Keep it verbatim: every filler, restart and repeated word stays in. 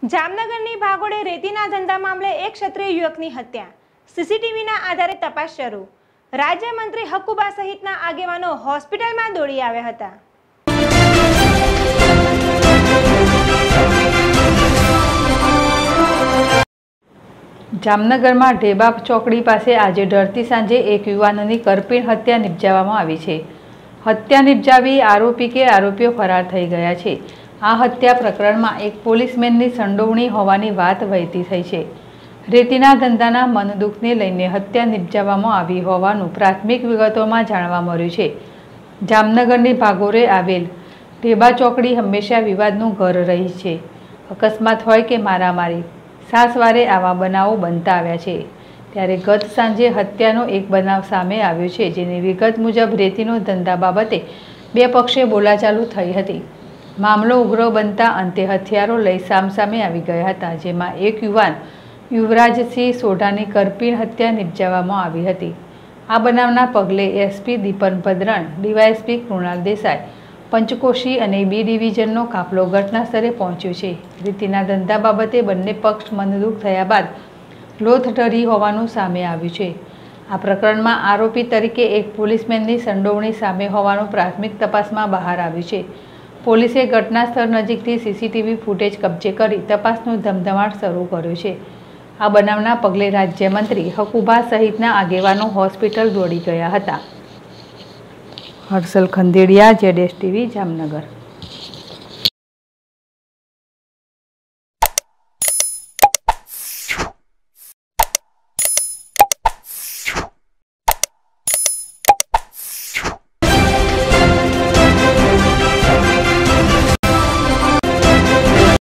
જામનગરની ભાગોળે રેતીના ધંધા મામલે એક ક્ષત્રિય યુવકની હત્યા. સીસીટીવીના આધારે તપાસ શરૂ. રાજ્યમંત્રી હકુબા સહિતના આગેવાનો હોસ્પિટલમાં દોડી આવ્યા હતા. જામનગરમાં ઢેબા ચોકડી પાસે આજે ઢળતી સાંજે એક યુવાનની કરપીણ હત્યા નિપજાવવામાં આવી છે. હત્યા નિપજાવી આરોપી કે આરોપીઓ ફરાર થઈ ગયા છે. આ હત્યા પ્રકરણમાં એક પોલીસમેનની સંડોવણી હોવાની વાત વહેતી થઈ છે. રેતીના ધંધાના મનદુખને લઈને હત્યા નિપજાવવામાં આવી હોવાનું પ્રાથમિક વિગતોમાં જાણવા મળ્યું છે. જામનગરની ભાગોળે આવેલ ઢેબા ચોકડી હંમેશા વિવાદનું ઘર રહી છે. અકસ્માત હોય કે મારામારી, સાસવારે આવા બનાવો બનતા આવ્યા છે. ત્યારે ગત સાંજે હત્યાનો એક બનાવ સામે આવ્યો છે, જેની વિગત મુજબ રેતીનો ધંધા બાબતે બે પક્ષે બોલાચાલુ થઈ હતી. મામલો ઉગ્ર બનતા અંતે હથિયારો લઈ સામસામે આવી ગયા હતા, જેમાં એક યુવાન યુવરાજસિંહ સોઢાની કરપીણ હત્યા નિપજાવવામાં આવી હતી. આ બનાવના પગલે એસપી દીપન ભદ્રણ, ડીવાયએસપી કૃણાલ દેસાઈ, પંચકોશી અને બી ડિવિઝનનો કાફલો ઘટના સ્થળે પહોંચ્યો છે. રેતીના ધંધા બાબતે બંને પક્ષ મનદુખ થયા બાદ લોથ ઢળી હોવાનું સામે આવ્યું છે. આ પ્રકરણમાં આરોપી તરીકે એક પોલીસમેનની સંડોવણી સામે હોવાનું પ્રાથમિક તપાસમાં બહાર આવ્યું છે. પોલીસે ઘટના સ્થળ નજીકથી સીસીટીવી ફૂટેજ કબજે કરી તપાસનો ધમધમાટ શરૂ કર્યો છે. આ બનાવના પગલે રાજ્યમંત્રી હકુબા સહિતના આગેવાનો હોસ્પિટલ દોડી ગયા હતા. હર્ષલ ખંદેડિયા, જેડેશ ટીવી, જામનગર.